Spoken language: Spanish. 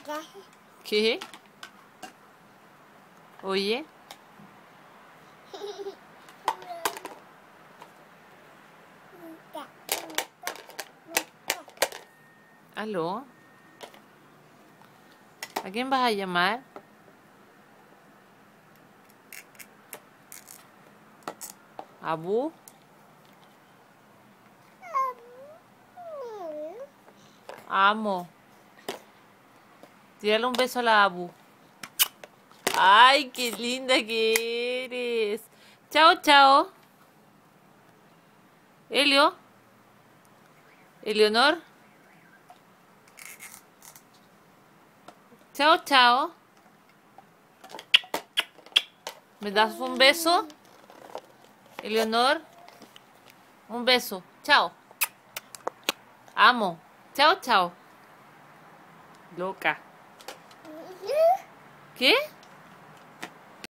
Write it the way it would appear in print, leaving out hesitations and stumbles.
¿Qué? Oye. ¿Aló? ¿A quién vas a llamar? ¿Abu? Amo. Tírale un beso a la Abu. ¡Ay, qué linda que eres! Chao, chao. Elio. Eleonor. Chao, chao. ¿Me das un beso? Eleonor. Un beso. Chao. Amo. Chao, chao. Loca. ¿Qué?